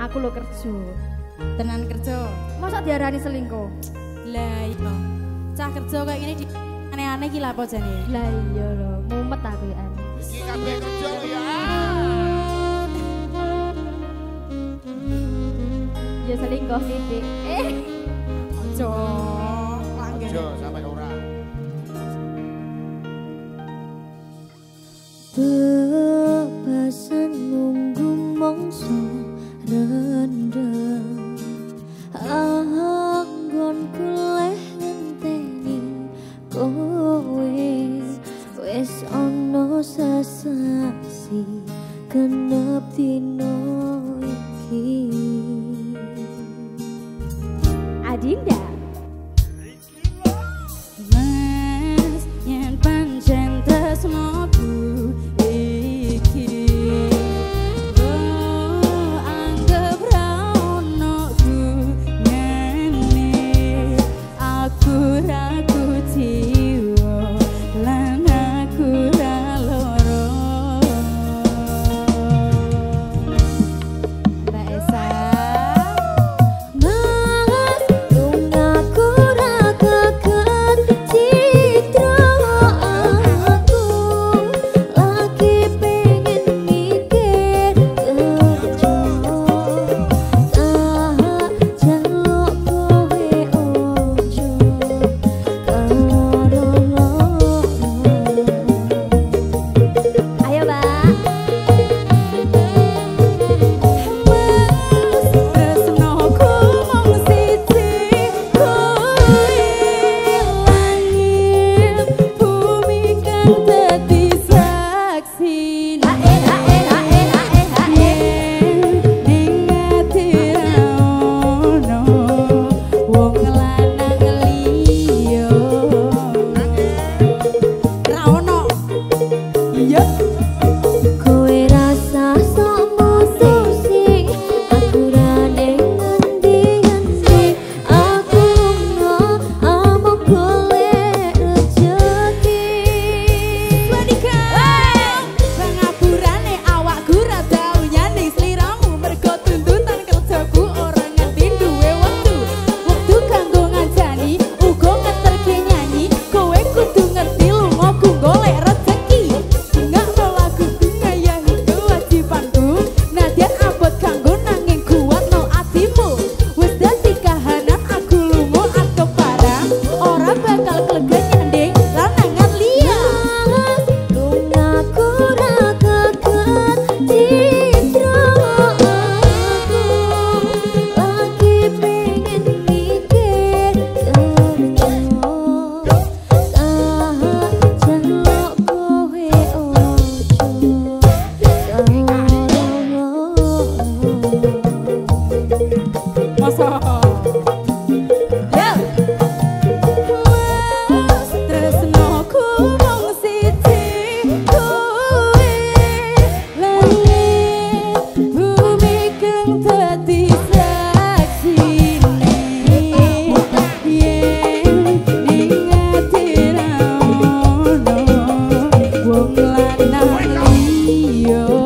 Aku lo kerja. Tenan kerja. Masa diarani selingkuh? Lah iya. Cah kerja kayak gini di aneh-aneh iki lha apa jane? Lah iya lho, mumet aku ya. Iki kabeh kerja lho ya. Ya selingkuh titik. Ojo. Kerja sampai ora. Bebasan nunggu mongso rendeng anggon kuleh ngenteni kowe wis ono sesasi genep dino iki Adinda. Mas yen pancen tresnoku iki kok anggap ra ono gunane aku ra kuciwa lan aku ra loro Mbak Esa Mas lungaku ra keket citra aku lagi pengen mikir kerja jaluk kowe ojo karo ayo Mbak tresnoku mung siji kowe langit bumi kang dadi saksine ning ati ra ono wong lanang liya ra ono iya kowe rasa sok mutusi aku ra ning ngendi-endi aku amok golek rejeki Wadika pengaburane awakku ra tau nyanding sliramu mergo tuntutan kerjaku ora ngerti duwe wektu kanggo ngancani uga ngeterke nyanyi kowe kudu ngerti lunga ku golek rezeki ngakno laguku ngayahi kewajibanku nadyan abot kanggo nanging kuatno atimu wis dadi kahanan aku lunga akeh barang ora bakal klegek nyanding lanangan liya lungaku ra keket citra aku lagi pengen mikir kerja jaluk kowe ojo Masa Mas tresnoku mung siji kowe langit bumi kang dadi saksine yen ning ati ra ono wong lanang liya